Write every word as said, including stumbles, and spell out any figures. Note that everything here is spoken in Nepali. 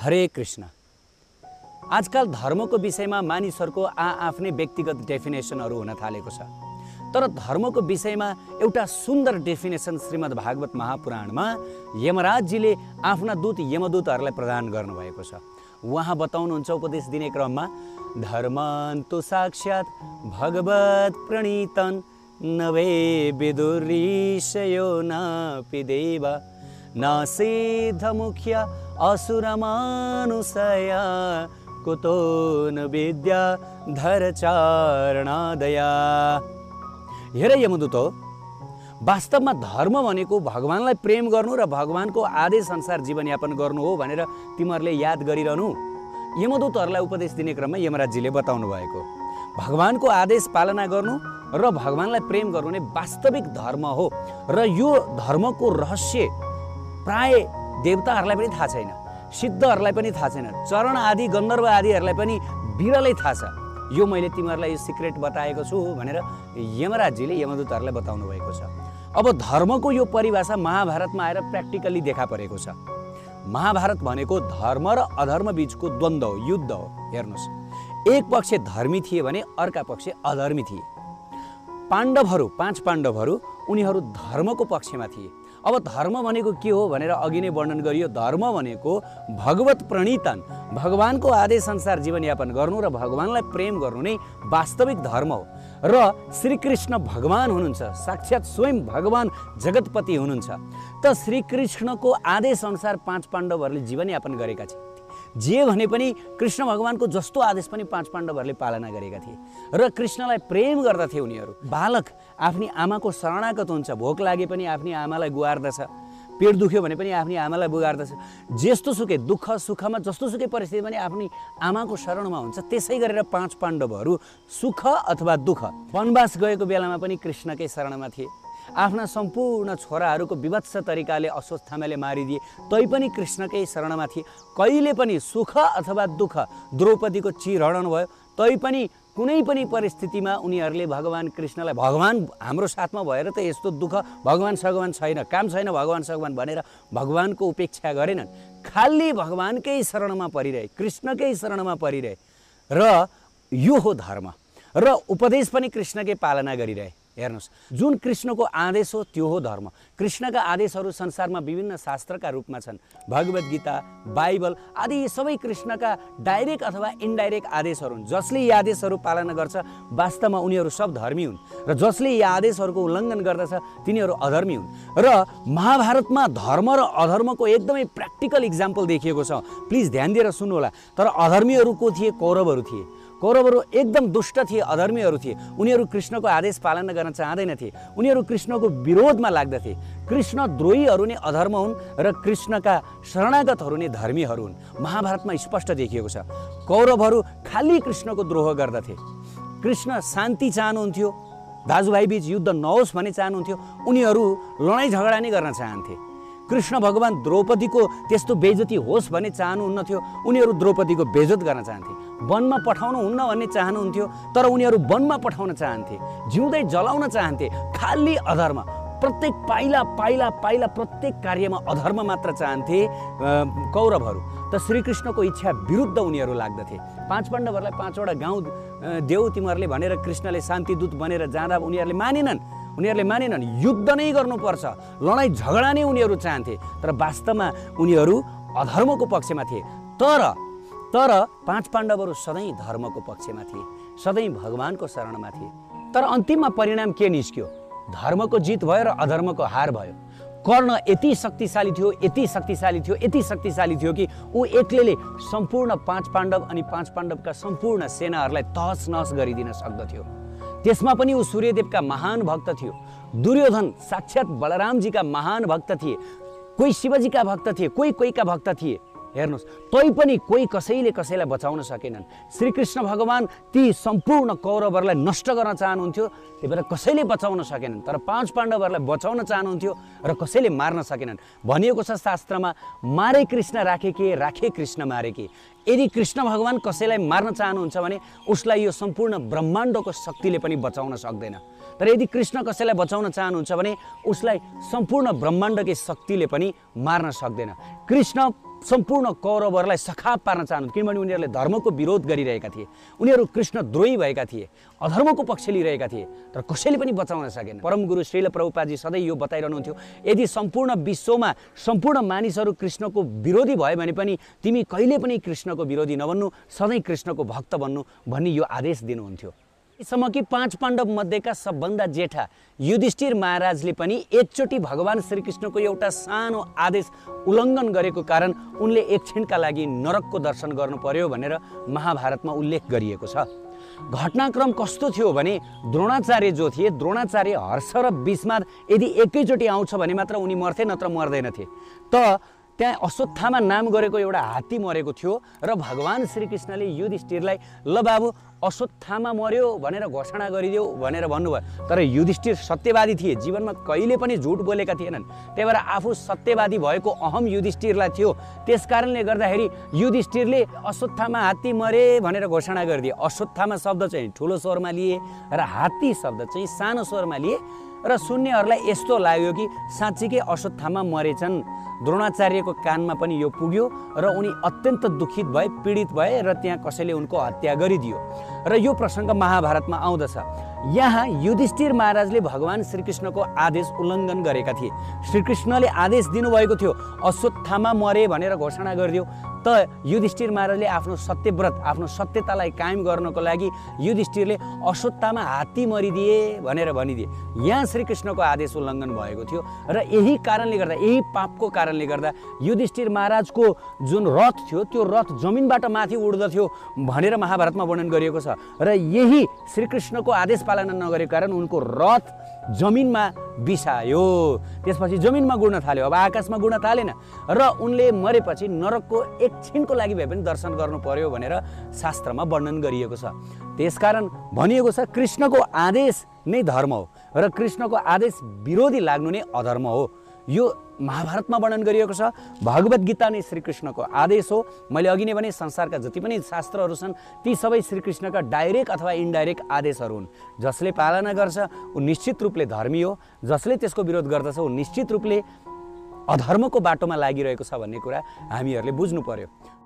हरे कृष्ण। आजकल धर्मको विषयमा मानिसहरूको आ आफ्नै व्यक्तिगत डेफिनेसनहरू हुन थालेको छ, तर धर्मको विषयमा एउटा सुन्दर डेफिनेसन श्रीमद् भागवत महापुराणमा यमराजजीले आफ्ना दूत यमदूतहरूलाई प्रदान गर्नुभएको छ। उहाँ बताउनुहुन्छ उपदेश दिने क्रममा, धर्मन्तु साक्षात् भगवत् प्रणीतन् नवे विदुरीशयो नापि देव न सिद्धमुख्य असुरमानुषया कुतो न विद्या धरचारणादया। हेर यमदूत हो, वास्तवमा धर्म भनेको भगवानलाई प्रेम गर्नु र भगवानको आदेश अनुसार जीवनयापन गर्नु हो भनेर तिमीहरूले याद गरिरहनु। यमदूतहरूलाई उपदेश दिने क्रममा यमराजजीले बताउनु भएको भगवानको आदेश पालना गर्नु र भगवानलाई प्रेम गर्नु नै वास्तविक धर्म हो। र यो धर्मको रहस्य प्राय देवताहरूलाई पनि थाहा छैन, सिद्धहरूलाई पनि थाहा छैन, चरण आदि गन्धर्व आदिहरूलाई पनि बिरलै थाहा छ। यो मैले तिमीहरूलाई यो सिक्रेट बताएको छु भनेर यमराजजीले यमदूतहरूलाई बताउनु भएको छ। अब धर्मको यो परिभाषा महाभारतमा आएर प्र्याक्टिकली देखा परेको छ। महाभारत भनेको धर्म र अधर्म बीचको द्वन्द्व हो, युद्ध हो। हेर्नुहोस्, एक पक्ष धर्मी थिए भने अर्का पक्ष अधर्मी थिए। पाण्डवहरू पाँच पाण्डवहरू उनीहरू धर्मको पक्षमा थिए। अब धर्म भनेको के हो भनेर अघि नै वर्णन गरियो। धर्म भनेको भगवत प्रणीतन, भगवानको आदेश अनुसार जीवनयापन गर्नु र भगवानलाई प्रेम गर्नु नै वास्तविक धर्म हो। र श्रीकृष्ण भगवान हुनुहुन्छ, साक्षात् स्वयं भगवान जगतपति हुनुहुन्छ। त श्रीकृष्णको आदेश अनुसार पाँच पाण्डवहरूले जीवनयापन गरेका थिए। जे भने पनि कृष्ण भगवानको जस्तो आदेश पनि पाँच पाण्डवहरूले पालना गरेका थिए र कृष्णलाई प्रेम गर्दथे। उनीहरू बालक आफ्नी आमाको शरणागत हुन्छ, भोक लागे पनि आफ्नी आमालाई गुहार्दछ, पेट दुख्यो भने पनि आफ्नी आमालाई गुहार्दछ, जस्तो सुकै दुःख सुखमा जस्तो सुकै परिस्थिति पनि आफ्नी आमाको शरणमा हुन्छ। त्यसै गरेर पाँच पाण्डवहरू सुख अथवा दुःख वनवास गएको बेलामा पनि कृष्णकै शरणमा थिए। आफ्ना सम्पूर्ण छोराहरूको विभत्स तरिकाले अश्वत्थामाले मारिदिए तैपनि कृष्णकै शरणमा थिए। कहिले पनि सुख अथवा दुःख द्रौपदीको चिरहरण भयो तैपनि कुनै पनि परिस्थितिमा उनीहरूले भगवान कृष्णलाई भगवान हाम्रो साथमा भएर त यस्तो दुःख भगवान सगवान छैन, काम छैन भगवान सगवान भनेर भगवानको उपेक्षा गरेनन्। खाली भगवानकै शरणमा परिरहे, कृष्णकै शरणमा परिरहे। र यो हो धर्म। र उपदेश पनि कृष्णकै पालना गरिरहे। हेर्नुहोस्, जुन कृष्णको आदेश हो त्यो हो धर्म। कृष्णका आदेशहरू संसारमा विभिन्न शास्त्रका रूपमा छन्। भगवत गीता, बाइबल आदि सबै कृष्णका डाइरेक्ट अथवा इन्डाइरेक्ट आदेशहरू हुन्। जसले यी आदेशहरू पालना गर्छ वास्तवमा उनीहरू सब धर्मी हुन्, र जसले यी आदेशहरूको उल्लङ्घन गर्दछ तिनीहरू अधर्मी हुन्। र महाभारतमा धर्म र अधर्मको एकदमै प्र्याक्टिकल इक्जाम्पल देखिएको छ। प्लिज ध्यान दिएर सुन्नुहोला। तर अधर्मीहरूको थिए कौरवहरू थिए। कौरवहरू एकदम दुष्ट थिए, अधर्मीहरू थिए। उनीहरू कृष्णको आदेश पालना गर्न चाहँदैनथे, उनीहरू कृष्णको विरोधमा लाग्दथे। कृष्ण द्रोहीहरू नै अधर्म हुन् र कृष्णका शरणागतहरू नै धर्मीहरू हुन्। महाभारतमा स्पष्ट देखिएको छ। कौरवहरू खाली कृष्णको द्रोह गर्दथे। कृष्ण शान्ति चाहनुहुन्थ्यो, दाजुभाइ बीच युद्ध नहोस् भन्ने चाहनुहुन्थ्यो। उनीहरू लडाइँ झगडा नै गर्न चाहन्थे। कृष्ण भगवान द्रौपदीको त्यस्तो बेइज्जती होस् भन्ने चाहनुहुन्न थियो, उनीहरू द्रौपदीको बेइज्जत गर्न चाहन्थे। वनमा पठाउनु हुन्न भन्ने चाहनुहुन्थ्यो, तर उनीहरू वनमा पठाउन चाहन्थे, जिउँदै जलाउन चाहन्थे। खाली अधर्म, प्रत्येक पाइला पाइला पाइला प्रत्येक कार्यमा अधर्म मात्र चाहन्थे कौरवहरू। त श्रीकृष्णको इच्छा विरुद्ध उनीहरू लाग्दथे। पाँच पाण्डवहरूलाई पाँचवटा गाउँ देऊ तिमीहरूले भनेर कृष्णले शान्तिदूत बनेर जाँदा उनीहरूले मानेनन्। उनीहरूले मानेनन्, युद्ध नै गर्नुपर्छ, लडाइँ झगडा नै उनीहरू चाहन्थे। तर वास्तवमा उनीहरू अधर्मको पक्षमा थिए। तर तर पाँच पाण्डवहरू सधैँ धर्मको पक्षमा थिए, सधैँ भगवानको शरणमा थिए। तर अन्तिममा परिणाम के निस्क्यो? धर्मको जित भयो र अधर्मको हार भयो। कर्ण यति शक्तिशाली थियो, यति शक्तिशाली थियो, यति शक्तिशाली थियो कि ऊ एक्लैले सम्पूर्ण पाँच पाण्डव अनि पाँच पाण्डवका सम्पूर्ण सेनाहरूलाई तहस नहस गरिदिन सक्दथ्यो। त्यसमा पनि ऊ सूर्यदेवका महान भक्त थियो। दुर्योधन साक्षात् बलरामजीका महान भक्त थिए, कोही शिवजीका भक्त थिए, कोही कोहीका भक्त थिए। हेर्नुहोस्, तैपनि कोही कसैले कसैलाई बचाउन सकेनन्। श्रीकृष्ण भगवान ती सम्पूर्ण कौरवहरूलाई नष्ट गर्न चाहनुहुन्थ्यो, त्यही भएर कसैले बचाउन सकेनन्। तर पाँच पाण्डवहरूलाई बचाउन चाहनुहुन्थ्यो र कसैले मार्न सकेनन्। भनिएको छ शास्त्रमा, मारे कृष्ण राखे के, राखे कृष्ण मारे के। यदि कृष्ण भगवान कसैलाई मार्न चाहनुहुन्छ भने उसलाई यो सम्पूर्ण ब्रह्माण्डको शक्तिले पनि बचाउन सक्दैन। तर यदि कृष्ण कसैलाई बचाउन चाहनुहुन्छ भने उसलाई सम्पूर्ण ब्रह्माण्डकै शक्तिले पनि मार्न सक्दैन। कृष्ण सम्पूर्ण कौरवहरूलाई सखाप पार्न चाहनु, किनभने उनीहरूले धर्मको विरोध गरिरहेका थिए, उनीहरू कृष्ण द्रोही भएका थिए, अधर्मको पक्ष लिइरहेका थिए, तर कसैले पनि बचाउन सकेन। परमगुरु श्रील प्रभुपादजी सधैँ यो बताइरहनुहुन्थ्यो, यदि सम्पूर्ण विश्वमा सम्पूर्ण मानिसहरू कृष्णको विरोधी भयो भने पनि तिमी कहिले पनि कृष्णको विरोधी नबन्नु, सधैँ कृष्णको भक्त बन्नु भन्ने यो आदेश दिनुहुन्थ्यो। यसम्म कि पाँच पाण्डव मध्येका सबभन्दा जेठा युधिष्ठिर महाराजले पनि एकचोटि भगवान श्रीकृष्णको एउटा सानो आदेश उल्लङ्घन गरेको कारण उनले एक क्षणका लागि नरकको दर्शन गर्नु पर्यो भनेर महाभारतमा उल्लेख गरिएको छ। घटनाक्रम कस्तो थियो भने द्रोणाचार्य जो थिए, द्रोणाचार्य हर्ष र विस्माद यदि एकैचोटि आउँछ भने मात्र उनी मर्थे, नत्र मर्दैनथे। त त्यहाँ अश्वत्थामा नाम गरेको एउटा हात्ती मरेको थियो र भगवान श्रीकृष्णले युधिष्ठिरलाई ल बाबु अश्वत्थामा मर्यो भनेर घोषणा गरिदेऊ भनेर भन्नुभयो। तर युधिष्ठिर सत्यवादी थिए, जीवनमा कहिले पनि झुट बोलेका थिएनन्। त्यही भएर आफू सत्यवादी भएको अहम युधिष्ठिरलाई थियो। त्यस कारणले गर्दाखेरि युधिष्ठिरले अश्वत्थामा हात्ती मरे भनेर घोषणा गरिदिए। अश्वत्थामा शब्द चाहिँ ठुलो स्वरमा लिए र हात्ती शब्द चाहिँ सानो स्वरमा लिए र सुन्नेहरूलाई यस्तो लाग्यो कि साँच्चीकै अश्वत्थामा मरेछन्। द्रोणाचार्यको कानमा पनि यो पुग्यो र उनी अत्यन्त दुखित भए, पीडित भए र त्यहाँ कसैले उनको हत्या गरिदियो र यो प्रसङ्ग महाभारतमा आउँदछ। यहाँ युधिष्ठिर महाराजले भगवान श्रीकृष्णको आदेश उल्लङ्घन गरेका थिए। श्रीकृष्णले आदेश दिनुभएको थियो अश्वत्थामा मरे भनेर घोषणा गरिदियो। त युधिष्ठिर महाराजले आफ्नो सत्यव्रत, आफ्नो सत्यतालाई कायम गर्नको लागि युधिष्ठिरले अश्वत्थामा हात्ती मरिदिए भनेर भनिदिए। यहाँ श्रीकृष्णको आदेश उल्लङ्घन भएको थियो र यही कारणले गर्दा, यही पापको कारणले गर्दा युधिष्ठिर महाराजको जुन रथ थियो त्यो रथ जमिनबाट माथि उड्दथ्यो भनेर महाभारतमा वर्णन गरिएको छ। र यही श्रीकृष्णको आदेश पालना नगरेको कारण उनको रथ जमिनमा बिसायो। त्यसपछि जमिनमा गुड्न थाल्यो, अब आकाशमा गुड्न थालेन र उनले मरेपछि नरकको एक क्षणको लागि भए पनि दर्शन गर्नु पर्यो भनेर शास्त्रमा वर्णन गरिएको छ। त्यसकारण भनिएको छ कृष्णको आदेश नै धर्म हो र कृष्णको आदेश विरोधी लाग्नु नै अधर्म हो। यो महाभारतमा वर्णन गरिएको छ। भगवत गीता नै श्रीकृष्णको आदेश हो। मैले अघि नै भने संसारका जति पनि शास्त्रहरू छन् ती सबै श्रीकृष्णका डाइरेक्ट अथवा इन्डाइरेक्ट आदेशहरू हुन्। जसले पालना गर्छ ऊ निश्चित रूपले धर्मी हो, जसले त्यसको विरोध गर्दछ ऊ निश्चित रूपले अधर्मको बाटोमा लागिरहेको छ भन्ने कुरा हामीहरूले बुझ्नु पर्यो।